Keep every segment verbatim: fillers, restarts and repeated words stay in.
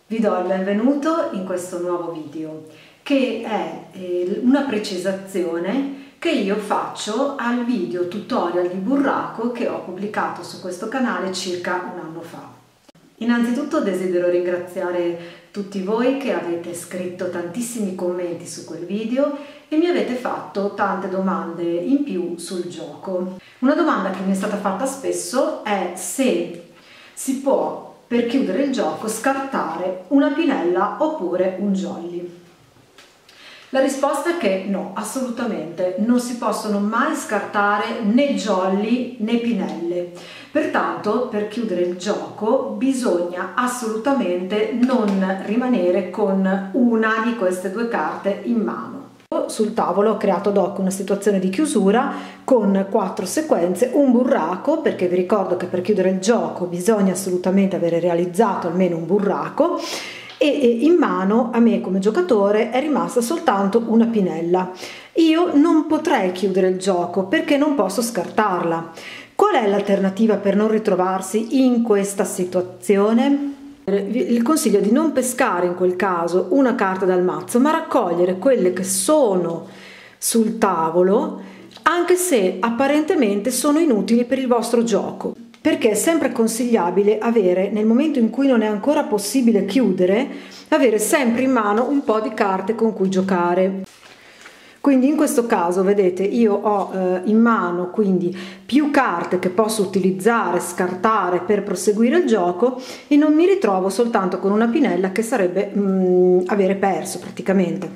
Vi do il benvenuto in questo nuovo video che è eh, una precisazione che io faccio al video tutorial di burraco che ho pubblicato su questo canale circa un anno fa. Innanzitutto desidero ringraziare tutti voi che avete scritto tantissimi commenti su quel video e mi avete fatto tante domande in più sul gioco. Una domanda che mi è stata fatta spesso è se si può, per chiudere il gioco, scartare una pinella oppure un jolly. La risposta è che no, assolutamente, non si possono mai scartare né jolly né pinelle. Pertanto, per chiudere il gioco bisogna assolutamente non rimanere con una di queste due carte in mano. Sul tavolo ho creato ad hoc una situazione di chiusura con quattro sequenze, un burraco, perché vi ricordo che per chiudere il gioco bisogna assolutamente avere realizzato almeno un burraco, e in mano a me come giocatore è rimasta soltanto una pinella. Io non potrei chiudere il gioco perché non posso scartarla. Qual è l'alternativa per non ritrovarsi in questa situazione? Il consiglio è di non pescare in quel caso una carta dal mazzo, ma raccogliere quelle che sono sul tavolo, anche se apparentemente sono inutili per il vostro gioco, perché è sempre consigliabile avere, nel momento in cui non è ancora possibile chiudere, avere sempre in mano un po' di carte con cui giocare. Quindi in questo caso, vedete, io ho eh, in mano quindi più carte che posso utilizzare, scartare per proseguire il gioco, e non mi ritrovo soltanto con una pinella che sarebbe mh, avere perso praticamente.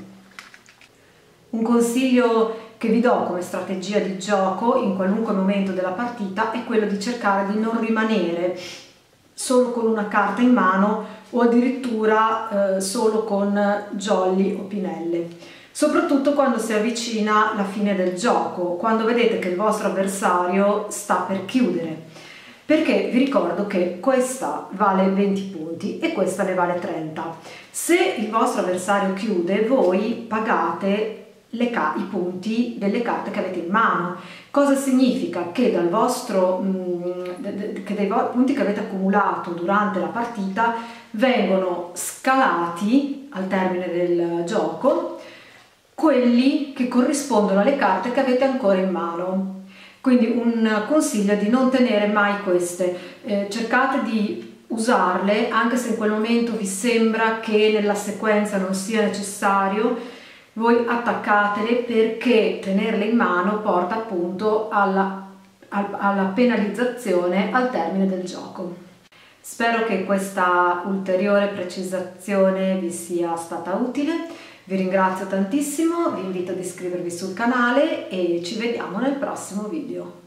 Un consiglio che vi do come strategia di gioco in qualunque momento della partita è quello di cercare di non rimanere solo con una carta in mano o addirittura eh, solo con jolly o pinelle. Soprattutto quando si avvicina la fine del gioco, quando vedete che il vostro avversario sta per chiudere, perché vi ricordo che questa vale venti punti e questa ne vale trenta. Se il vostro avversario chiude, voi pagate le i punti delle carte che avete in mano. Cosa significa? Che dal vostro mh, che dei punti che avete accumulato durante la partita vengono scalati al termine del gioco quelli che corrispondono alle carte che avete ancora in mano. Quindi un consiglio è di non tenere mai queste, eh, cercate di usarle anche se in quel momento vi sembra che nella sequenza non sia necessario, voi attaccatele, perché tenerle in mano porta appunto alla, alla penalizzazione al termine del gioco. Spero che questa ulteriore precisazione vi sia stata utile. Vi ringrazio tantissimo, vi invito ad iscrivervi sul canale e ci vediamo nel prossimo video.